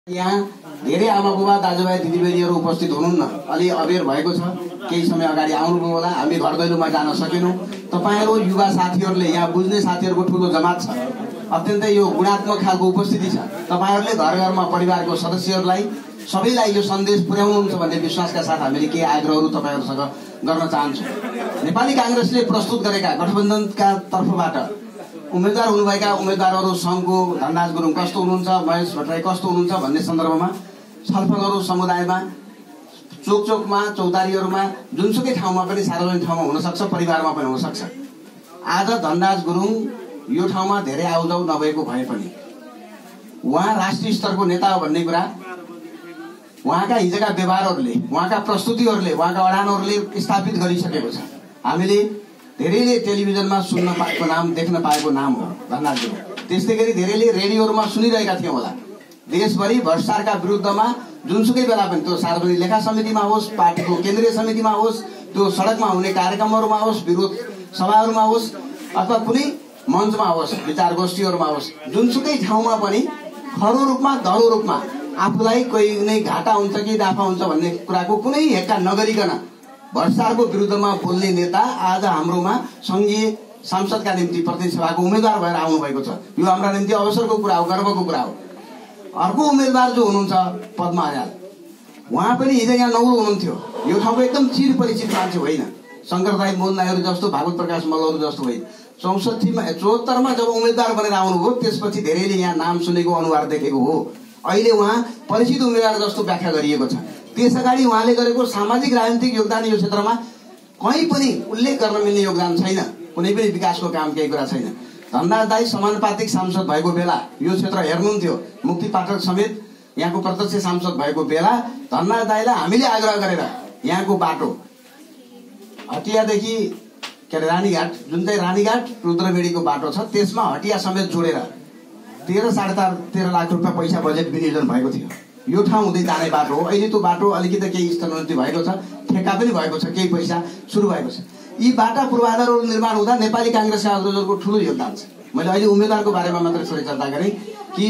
यहाँ धेरै आमा बुबा दाजुभाइ दिदीबहिनीहरू उपस्थित हुनुहुन्न। अलि अबेर भएको छ, केही समय अगाडि आउनुभयो होला। हामी घर दैलोमा जान सकेनौँ। तपाईहरू युवा साथीहरूले, यहाँ बुझ्ने साथीहरूको ठुलो जमात छ, अत्यन्तै यो गुणात्मक खालको उपस्थिति छ। तपाईहरूले घर घरमा परिवारको सदस्यहरूलाई सबैलाई यो सन्देश पुर्याउनुहुन्छ भन्ने विश्वासका साथ हामीले केही आग्रहहरू तपाईहरूसँग गर्न चाहन्छौँ। नेपाली कांग्रेसले प्रस्तुत गरेका गठबन्धनका तर्फबाट उम्मेदवार हुनुभएका उम्मेदवारहरू सङ्घको धनराज गुरुङ कस्तो हुनुहुन्छ, महेश भट्टराई कस्तो हुनुहुन्छ भन्ने सन्दर्भमा छलफलहरू समुदायमा, चोकचोकमा, चौतारीहरूमा, जुनसुकै ठाउँमा पनि, सार्वजनिक ठाउँमा हुनसक्छ, परिवारमा पनि हुनसक्छ। आज धनराज गुरुङ यो ठाउँमा धेरै आउजाउ नभएको भए पनि उहाँ राष्ट्रिय स्तरको नेता हो भन्ने कुरा उहाँका हिजोका व्यवहारहरूले, उहाँका प्रस्तुतिहरूले, उहाँका अडानहरूले स्थापित गरिसकेको छ। हामीले धेरैले टेलिभिजनमा सुन्न पाएको नाम, देख्न पाएको नाम हो धनराज गुरुङ। त्यस्तै गरी धेरैले रेडियोहरूमा सुनिरहेका थियौँ होला। देशभरि भ्रष्टाचारका विरुद्धमा जुनसुकै बेला पनि, त्यो सार्वजनिक लेखा समितिमा होस्, पार्टीको केन्द्रीय समितिमा होस्, त्यो सडकमा हुने कार्यक्रमहरूमा होस्, विरोध सभाहरूमा होस्, अथवा कुनै मञ्चमा होस्, विचार गोष्ठीहरूमा होस्, जुनसुकै ठाउँमा पनि खरो रूपमा, दह्रो रूपमा आफूलाई कोही नै घाटा हुन्छ कि नाफा हुन्छ भन्ने कुराको कुनै हेक्का नगरिकन भ्रष्टाचारको विरुद्धमा बोल्ने नेता आज हाम्रोमा सङ्घीय सांसदका निम्ति प्रतिनिधि सभाको उम्मेदवार भएर आउनुभएको छ। यो हाम्रा निम्ति अवसरको कुरा हो, गर्वको कुरा हो। अर्को उम्मेदवार जो हुनुहुन्छ पद्मा अर्याल, उहाँ पनि हिजो यहाँ नौलो हुनुहुन्थ्यो। यो ठाउँको एकदम चिर परिचित मान्छे होइन, शङ्कर दाई, मोहन दाईहरू जस्तो, भागवत प्रकाश मल्लहरू जस्तो होइन। 74मा जब उम्मेदवार बनेर आउनुभयो, त्यसपछि धेरैले यहाँ नाम सुनेको, अनुहार देखेको हो। अहिले उहाँ परिचित उम्मेदवार जस्तो व्याख्या गरिएको छ। त्यस अगाडि उहाँले गरेको सामाजिक राजनीतिक योगदान यो क्षेत्रमा कहीँ पनि उल्लेख गर्न मिल्ने योगदान छैन। कुनै पनि विकासको काम केही कुरा छैन। धनराज दाई समानुपातिक सांसद भएको बेला यो क्षेत्र हेर्नुहुन्थ्यो, मुक्ति पाठक समेत यहाँको प्रत्यक्ष सांसद भएको बेला धनराज दाईलाई हामीले आग्रह गरेर यहाँको बाटो हटियादेखि के अरे रानीघाट, जुन चाहिँ रानीघाट रुद्रबेडीको बाटो छ, त्यसमा हटिया समेत जोडेर 13-13.5 लाख रुपियाँ पैसा बजेट विनियोजन भएको थियो। यो ठाउँ हुँदै जाने बाटो हो। अहिले त्यो बाटो अलिकति केही स्तरोन्नति भएको छ, ठेक्का पनि भएको छ, केही पैसा सुरु भएको छ। यी बाटा पूर्वाधारहरू निर्माण हुँदा नेपाली कांग्रेसका अग्रजहरूको ठुलो योगदान छ। मैले अहिले उम्मेदवारको बारेमा मात्रै थोरै चर्चा गरेँ कि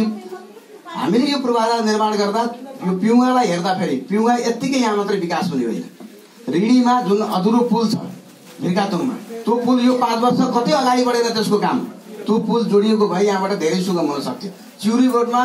हामीले यो पूर्वाधार निर्माण गर्दा यो पिउगालाई हेर्दाखेरि पिउगा यत्तिकै यहाँ मात्रै विकास हुने होइन। रिडीमा जुन अधुरो पुल छ भिर्कातुङमा, त्यो पुल यो 5 वर्ष कतै अगाडि बढेर त्यसको काम, त्यो पुल जोडिएको भए यहाँबाट धेरै सुगम हुन सक्थ्यो। चिउरी रोडमा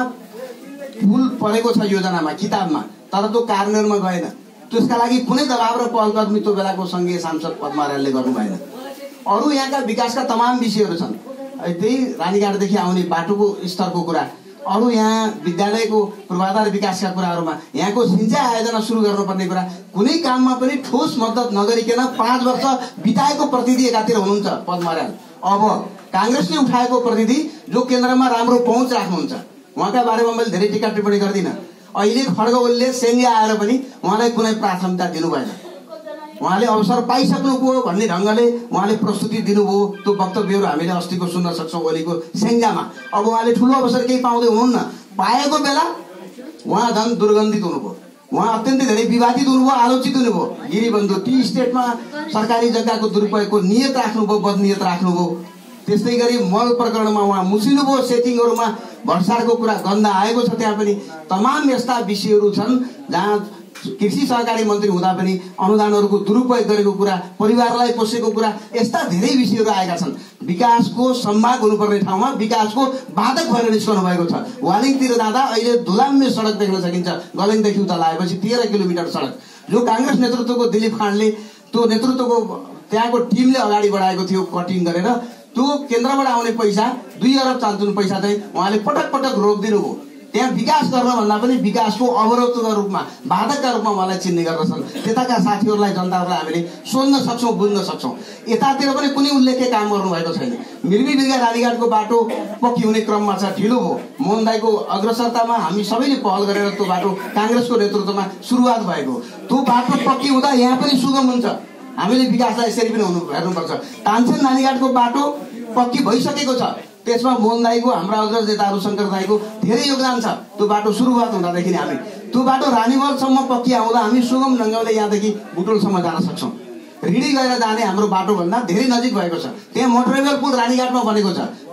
पुल परेको छ योजनामा, किताबमा, तर त्यो कार्यान्वयनमा गएन। त्यसका लागि कुनै दबाव र पहलकदमी त्यो बेलाको सङ्घीय सांसद पद्मा अर्यालले गर्नु भएन। अरू यहाँका विकासका तमाम विषयहरू छन्। त्यही रानीघाटदेखि आउने बाटोको स्तरको कुरा, अरू यहाँ विद्यालयको पूर्वाधार विकासका कुराहरूमा, यहाँको सिँचाइ आयोजना सुरु गर्नुपर्ने कुरा, कुनै काममा पनि ठोस मद्दत नगरिकन 5 वर्ष बिताएको प्रतिनिधि एकातिर हुनुहुन्छ पद्मा अर्याल। अब कांग्रेसले उठाएको प्रतिनिधि जो केन्द्रमा राम्रो पहुँच राख्नुहुन्छ, उहाँका बारेमा मैले धेरै टिका टिप्पणी गर्दिनँ। अहिले खड्ग ओलीले सेङ्गे आएर पनि उहाँलाई कुनै प्राथमिकता दिनु भएन। उहाँले अवसर पाइसक्नुभयो भन्ने ढङ्गले उहाँले प्रस्तुति दिनुभयो। त्यो वक्तव्यहरू हामीले अस्तिको सुन्न सक्छौँ ओलीको सेङ्गामा। अब उहाँले ठुलो अवसर केही पाउँदै हुनुहुन्न। पाएको बेला उहाँ झन् दुर्गन्धित हुनुभयो, उहाँ अत्यन्तै धेरै विवादित हुनुभयो, आलोचित हुनुभयो। गिरिबन्धु टी स्टेटमा सरकारी जग्गाको दुरुपयोगको नियत राख्नुभयो, बदनियत राख्नुभयो। त्यस्तै गरी मल प्रकरणमा उहाँ मुसिनुभयो, सेटिङहरूमा भ्रष्टाचारको कुरा गन्ध आएको छ। त्यहाँ पनि तमाम यस्ता विषयहरू छन् जहाँ कृषि सहकारी मन्त्री हुँदा पनि अनुदानहरूको दुरुपयोग गरेको कुरा, परिवारलाई पोसेको कुरा, यस्ता धेरै विषयहरू आएका छन्। विकासको सम्भाग हुनुपर्ने ठाउँमा विकासको बाधक भएर निस्कनु भएको छ। वालिङतिर जाँदा अहिले धुलाम्य सडक देख्न सकिन्छ। गलैङदेखि उता लागेपछि 13 किलोमिटर सडक, जो कांग्रेस नेतृत्वको दिलीप खाँडले, त्यो नेतृत्वको त्यहाँको टिमले अगाडि बढाएको थियो कटिङ गरेर। त्यो केन्द्रबाट आउने पैसा 2 अरब चान्चुन पैसा चाहिँ उहाँले पटक पटक रोकिदिनु भयो। त्यहाँ विकास गर्न भन्दा पनि विकासको अवरोधका रूपमा, बाधकका रूपमा उहाँलाई चिन्ने गर्दछन्। त्यताका साथीहरूलाई, जनताहरूलाई हामीले सोध्न सक्छौँ, बुझ्न सक्छौँ। यतातिर पनि कुनै उल्लेख्य काम गर्नुभएको छैन। मिर्गी बिर्गा रानीघाटको बाटो पक्की हुने क्रममा छ, ढिलो भयो। मोहन दाईको अग्रसरतामा हामी सबैले पहल गरेर त्यो बाटो कांग्रेसको नेतृत्वमा सुरुवात भएको। त्यो बाटो पक्की हुँदा यहाँ पनि सुगम हुन्छ। हामीले विकासलाई यसरी पनि हेर्नुपर्छ। तानसेन रानीघाटको बाटो पक्की भइसकेको छ, त्यसमा मोहन दाईको, हाम्रा अग्रज नेताहरू शङ्कर दाईको धेरै योगदान छ। त्यो बाटो सुरुवात हुँदादेखि हामी त्यो बाटो रानीमलसम्म पक्की आउँदा हामी सुगम ढङ्गले यहाँदेखि बुटोलसम्म जान सक्छौँ। रिडी गएर जाने हाम्रो बाटोभन्दा धेरै नजिक भएको छ। त्यहाँ मोटरवेल पुल रानीघाटमा बनेको छ।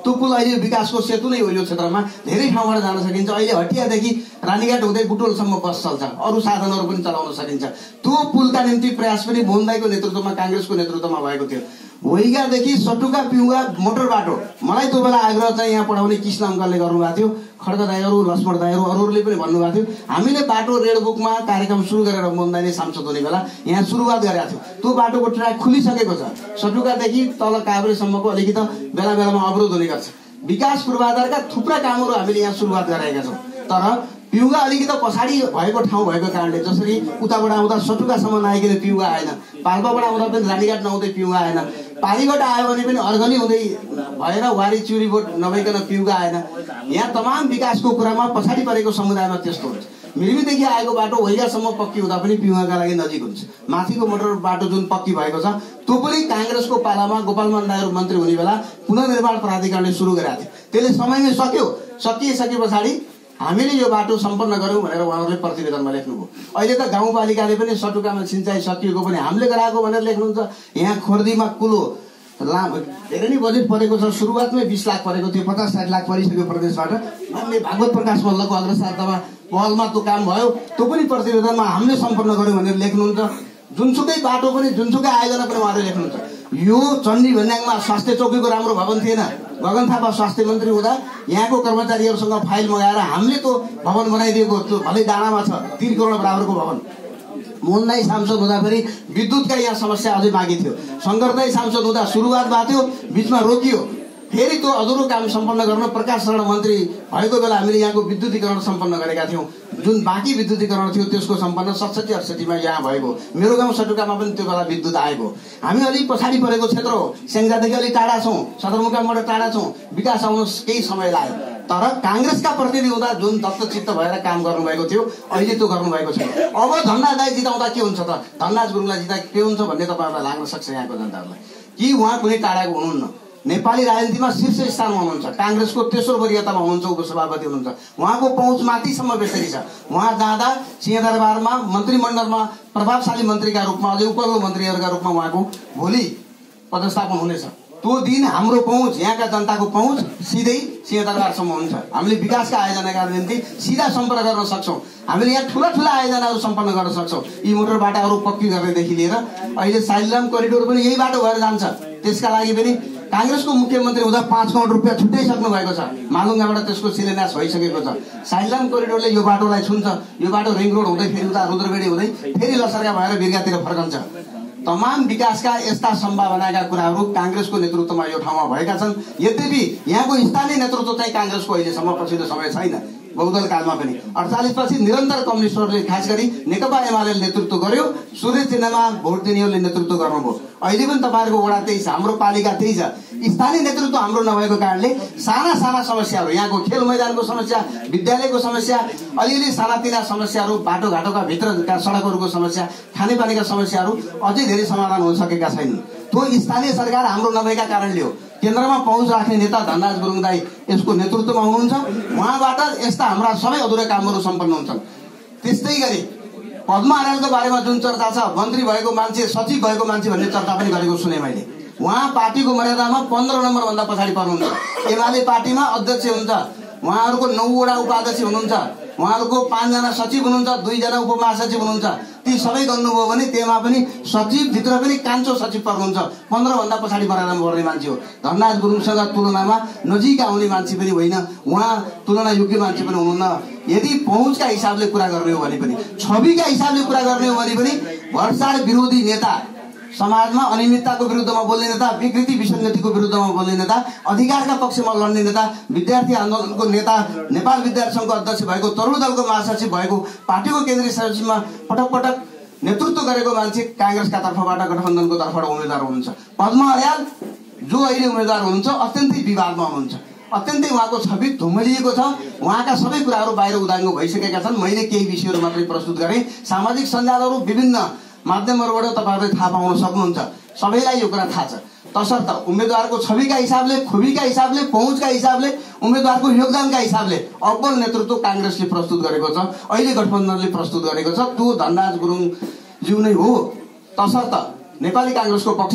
त्यो पुल अहिले विकासको सेतु नै हो यो क्षेत्रमा, धेरै ठाउँबाट जान सकिन्छ। अहिले हटियादेखि रानीघाट हुँदै बुटोलसम्म बस चल्छ, अरू साधनहरू पनि चलाउन सकिन्छ। त्यो पुलका निम्ति प्रयास पनि मोहन दाईको नेतृत्वमा, काङ्ग्रेसको नेतृत्वमा भएको थियो। होइगादेखि सटुका पिउगा मोटर बाटो, मलाई त्यो बेला आग्रह चाहिँ यहाँ पढाउने कृष्ण अङ्कलले गर्नुभएको थियो, खड्ग दाईहरू, लक्ष्मण दाईहरू, अरूहरूले पनि भन्नुभएको थियो। हामीले बाटो रेडबुकमा कार्यक्रम सुरु गरेर मोहन दाईले सांसद हुने बेला यहाँ सुरुवात गरेका थियौँ। त्यो बाटोको ट्र्याक खुलिसकेको छ, सटुकादेखि तल काभ्रेसम्मको अलिकति बेला बेलामा अवरोध हुने गर्छ। विकास पूर्वाधारका थुप्रा कामहरू हामीले यहाँ सुरुवात गरेका छौँ। तर पिउगा अलिकति पछाडि भएको ठाउँ भएको कारणले, जसरी उताबाट आउँदा सटुकासम्म नआइकन पिउगा आएन, पाल्पाबाट आउँदा पनि रानीघाट नहुँदै पिउगा आएन, पारीबाट आयो भने पनि अर्गनी हुँदै भएर वारी चिउरी बोट नभइकन पिउगा आएन। यहाँ तमाम विकासको कुरामा पछाडि परेको समुदायमा त्यस्तो हुन्छ। मिरमीदेखि आएको बाटो होइगासम्म पक्की हुँदा पनि पिउगाका लागि नजिक हुन्छ। माथिको मोटर बाटो जुन पक्की भएको छ त्यो पनि काङ्ग्रेसको पालामा गोपाल मान दाईहरू मन्त्री हुने बेला पुनर्निर्माण प्राधिकरणले सुरु गरेका थिए। त्यसले समयमै सक्यो। सकिसके पछाडि हामीले यो बाटो सम्पन्न गऱ्यौँ भनेर उहाँहरूले प्रतिवेदनमा लेख्नुभयो। अहिले त गाउँपालिकाले पनि सटुकामा सिँचाइ सकिएको पनि हामीले गराएको भनेर लेख्नुहुन्छ। यहाँ खोर्दीमा कुलो लामो धेरै नै बजेट परेको छ, सुरुवातमै 20 लाख परेको थियो, 50-60 लाख परिसक्यो प्रदेशबाट। माननीय भागवत प्रकाश मल्लको अग्रसारतामा पहलमा त्यो काम भयो, त्यो पनि प्रतिवेदनमा हामीले सम्पन्न गऱ्यौँ भनेर लेख्नुहुन्छ। जुनसुकै बाटो पनि, जुनसुकै आयोजना पनि उहाँले लेख्नुहुन्छ। यो चण्डी भन्याङमा स्वास्थ्य चौकीको राम्रो भवन थिएन, गगन थापा स्वास्थ्य मन्त्री हुँदा यहाँको कर्मचारीहरूसँग फाइल मगाएर हामीले त्यो भवन बनाइदिएको, त्यो भलै डाँडामा छ 3 करोड बराबरको भवन। मोहन दाई सांसद हुँदाखेरि विद्युतका यहाँ समस्या अझै बाँकी थियो। शङ्कर दाई सांसद हुँदा सुरुवात भएको थियो, बिचमा रोकियो। फेरि त्यो अधुरो काम सम्पन्न गर्न प्रकाश शरण मन्त्री भएको बेला हामीले यहाँको विद्युतीकरण सम्पन्न गरेका थियौँ। जुन बाँकी विद्युतीकरण थियो त्यसको सम्पन्न 67-68 मा यहाँ भएको। मेरो गाउँ सटुकामा पनि त्यो बेला विद्युत आएको। हामी अलिक पछाडि परेको क्षेत्र हो, स्याङ्जादेखि अलिक टाढा छौँ, सदरमुकामबाट टाढा छौँ, विकास आउन केही समय लाग्यो। तर काङ्ग्रेसका प्रतिनिधि हुँदा जुन दत्तचित्त भएर काम गर्नुभएको थियो, अहिले त्यो गर्नुभएको छैन। अब धनराज दाई जिताउँदा के हुन्छ त, धनराज गुरुङलाई जिता के हुन्छ भन्ने तपाईँहरूलाई लाग्न सक्छ यहाँको जनताहरूलाई। कि उहाँ कुनै टाढाको हुनुहुन्न, नेपाली राजनीतिमा शीर्ष स्थानमा हुनुहुन्छ, काङ्ग्रेसको तेस्रो वरियतामा हुनुहुन्छ, उपसभापति हुनुहुन्छ। उहाँको पहुँच माथिसम्म बेसरी छ। उहाँ जाँदा सिंहदरबारमा मन्त्रीमण्डलमा प्रभावशाली मन्त्रीका रूपमा, अझै उपल्लो मन्त्रीहरूका रूपमा उहाँको भोलि पदस्थापन हुनेछ। त्यो दिन हाम्रो पहुँच, यहाँका जनताको पहुँच सिधै सिंहदरबारसम्म हुन्छ। हामीले विकासका आयोजनाका निम्ति सिधा सम्पर्क गर्न सक्छौँ। हामीले यहाँ ठुला ठुला आयोजनाहरू सम्पन्न गर्न सक्छौँ। यी मोटर बाटाहरू पक्की गर्नेदेखि लिएर अहिले साइलाम करिडोर पनि यही बाटो भएर जान्छ। त्यसका लागि पनि काङ्ग्रेसको मुख्यमन्त्री हुँदा 5 करोड रुपियाँ छुट्याइसक्नु भएको छ। मालुङ्गाबाट त्यसको शिलान्यास भइसकेको छ। साइलाम करिडोरले यो बाटोलाई छुन्छ। यो बाटो रिङ रोड हुँदै फेरि उता रुद्रबेडी हुँदै फेरि लसर्का भएर बिर्गातिर फर्कन्छ। तमाम विकासका यस्ता सम्भावनाका कुराहरू काङ्ग्रेसको नेतृत्वमा यो ठाउँमा भएका छन्। यद्यपि यहाँको स्थानीय नेतृत्व चाहिँ काङ्ग्रेसको अहिलेसम्म पछिल्लो समय छैन। बहुदल कालमा पनि 48 पछि निरन्तर कम्युनिस्टहरूले, खास गरी नेकपा एमाले नेतृत्व गर्यो, सूर्य चिन्हमा भोट दिनेहरूले नेतृत्व गर्नुभयो। अहिले पनि तपाईँहरूको वडा 23, हाम्रो पालिका 23 छ। स्थानीय नेतृत्व हाम्रो नभएको कारणले साना साना समस्याहरू, यहाँको खेल मैदानको समस्या, विद्यालयको समस्या, अलिअलि सानातिना समस्याहरू, बाटोघाटोका भित्रका सडकहरूको समस्या, खानेपानीका समस्याहरू अझै धेरै समाधान हुन सकेका छैनन्। त्यो स्थानीय सरकार हाम्रो नभएका कारणले हो। केन्द्रमा पहुँच राख्ने नेता धनराज गुरुङ दाई यसको नेतृत्वमा हुनुहुन्छ। उहाँबाट यस्ता हाम्रा सबै अधुरा कामहरू सम्पन्न हुन्छन्। त्यस्तै गरी पद्मा आर्यालको बारेमा जुन चर्चा छ, मन्त्री भएको मान्छे, सचिव भएको मान्छे भन्ने चर्चा पनि गरेको सुने मैले। उहाँ पार्टीको मर्यादामा 15 नम्बरभन्दा पछाडि पर्नुहुन्छ। एमाले पार्टीमा अध्यक्ष हुन्छ, उहाँहरूको 9 वटा उपाध्यक्ष हुनुहुन्छ, उहाँहरूको 5 जना सचिव हुनुहुन्छ, 2 जना उपमहासचिव हुनुहुन्छ। ती सबै गर्नुभयो भने त्यसमा पनि सचिवभित्र पनि कान्छो सचिव पर्नुहुन्छ। 15 भन्दा पछाडि मर्यादामा पर्ने मान्छे हो। धनराज गुरुङसँग तुलनामा नजिक आउने मान्छे पनि होइन, उहाँ तुलना योग्य मान्छे पनि हुनुहुन्न। यदि पहुँचका हिसाबले कुरा गर्ने हो भने पनि, छविका हिसाबले कुरा गर्ने हो भने पनि भ्रष्टाचार विरोधी नेता, समाजमा अनियमितताको विरुद्धमा बोल्ने नेता, विकृति विसङ्गतिको विरुद्धमा बोल्ने नेता, अधिकारका पक्षमा लड्ने नेता, विद्यार्थी आन्दोलनको नेता, नेपाल विद्यार्थी सङ्घको अध्यक्ष भएको, तरुण दलको महासचिव भएको, पार्टीको केन्द्रीय सचिवमा पटक पटक नेतृत्व गरेको मान्छे काङ्ग्रेसका तर्फबाट, गठबन्धनको तर्फबाट उम्मेद्वार हुनुहुन्छ। पद्मा आर्याल जो अहिले उम्मेद्वार हुनुहुन्छ अत्यन्तै विवादमा हुनुहुन्छ। अत्यन्तै उहाँको छवि धुम्मलिएको छ। उहाँका सबै कुराहरू बाहिर उदाङ्गो भइसकेका छन्। मैले केही विषयहरू मात्रै प्रस्तुत गरेँ। सामाजिक सञ्जालहरू विभिन्न माध्यमहरूबाट तपाईँहरूले थाहा पाउन सक्नुहुन्छ। सबैलाई यो कुरा थाहा छ। तसर्थ उम्मेद्वारको छविका हिसाबले, खुबीका हिसाबले, पहुँचका हिसाबले, उम्मेद्वारको योगदानका हिसाबले अब्बल नेतृत्व काङ्ग्रेसले प्रस्तुत गरेको छ, अहिले गठबन्धनले प्रस्तुत गरेको छ। त्यो धनराज गुरुङ ज्यू नै हो। तसर्थ नेपाली काङ्ग्रेसको पक्षमा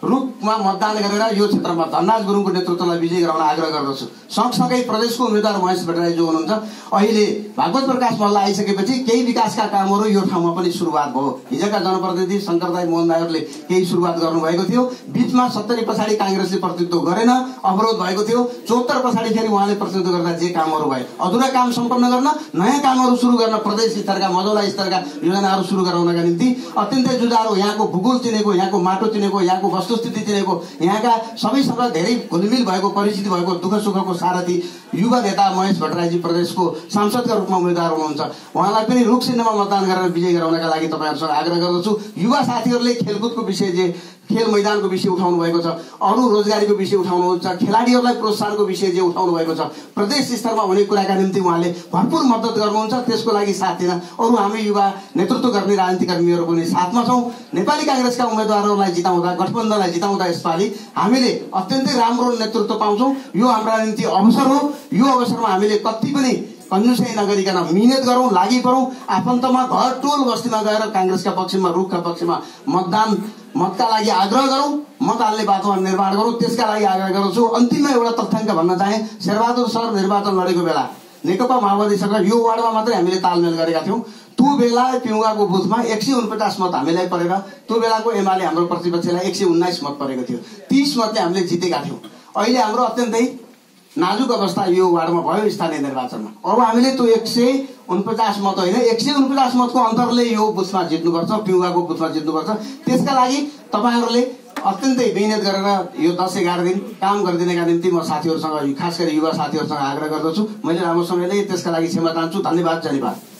रूपमा मतदान गरेर यो क्षेत्रमा धनराज गुरुङको नेतृत्वलाई विजयी गराउन आग्रह गर्दछु। सँगसँगै प्रदेशको उम्मेद्वार महेश भट्टराई जो हुनुहुन्छ, अहिले भागवत प्रकाश मल्ल आइसकेपछि केही विकासका कामहरू यो ठाउँमा पनि सुरुवात भयो। हिजोका जनप्रतिनिधि शङ्करदाई मोहन दाईहरूले केही सुरुवात गर्नुभएको थियो। बिचमा 70 पछाडि काङ्ग्रेसले प्रतिनिधित्व गरेन, अवरोध भएको थियो। 74 पछाडि फेरि उहाँले प्रतिनिधित्व गर्दा जे कामहरू भए, अधुरा काम सम्पन्न गर्न, नयाँ कामहरू सुरु गर्न, प्रदेश स्तरका मझौला स्तरका योजनाहरू सुरु गराउनका निम्ति अत्यन्तै जुझारो, यहाँको भूगोल चिनेको, यहाँको माटो चिनेको, यहाँको वस्तुस्थिति चिनेको, यहाँका सबैसँग धेरै घुलमिल भएको, परिचित भएको, दुःख सुखको सारथी युवा नेता महेश भट्टराईजी प्रदेशको सांसदका रूपमा उम्मेद्वार हुनुहुन्छ। उहाँलाई पनि रुख चिन्हमा मतदान गरेर विजय गराउनका लागि तपाईँहरूसँग आग्रह गर्दछु। युवा साथीहरूले खेलकुदको विषय, जे खेल मैदानको विषय उठाउनु भएको छ, अरू रोजगारीको विषय उठाउनुहुन्छ, खेलाडीहरूलाई प्रोत्साहनको विषय जे उठाउनु भएको छ, प्रदेश स्तरमा हुने कुराका निम्ति उहाँले भरपूर मद्दत गर्नुहुन्छ। त्यसको लागि साथ दिन अरू हामी युवा नेतृत्व गर्ने राजनीतिक कर्मीहरू पनि साथमा छौँ। नेपाली काङ्ग्रेसका उम्मेद्वारहरूलाई जिताउँदा, गठबन्धनलाई जिताउँदा यसपालि हामीले अत्यन्तै राम्रो नेतृत्व पाउँछौँ। यो हाम्रा निम्ति अवसर हो। यो अवसरमा हामीले कति पनि कन्जुसै नगरिकन मिहिनेत गरौँ, लागि परौँ। आफन्तमा, घर टोल बस्तीमा गएर काङ्ग्रेसका पक्षमा, रुखका पक्षमा मतका लागि आग्रह गरौँ, मत हाल्ने वातावरण निर्माण गरौँ। त्यसका लागि आग्रह गर्छु। अन्तिममा एउटा तथ्याङ्क भन्न चाहे, शेरबहादुर सर निर्वाचन लडेको बेला नेकपा माओवादीसँग यो वार्डमा मात्रै हामीले तालमेल गरेका थियौँ। त्यो बेला पिउगाको बुथमा 149 मत हामीलाई परेर, त्यो बेलाको एमाले हाम्रो प्रतिपक्षलाई 119 मत परेको थियो। 30 मतले हामीले जितेका थियौँ। अहिले हाम्रो अत्यन्तै नाजुक अवस्था यो वार्डमा भयो स्थानीय निर्वाचनमा। अब हामीले त्यो 149 मत होइन, 149 मतको अन्तरले यो बुथमा जित्नुपर्छ, पिउगाको बुथमा जित्नुपर्छ। त्यसका लागि तपाईँहरूले अत्यन्तै मिहिनेत गरेर यो 10-11 दिन काम गरिदिनका निम्ति म साथीहरूसँग, खास गरी युवा साथीहरूसँग आग्रह गर्दछु। मैले लामो समय लिएँ, त्यसका लागि क्षमा चाहन्छु। धन्यवाद।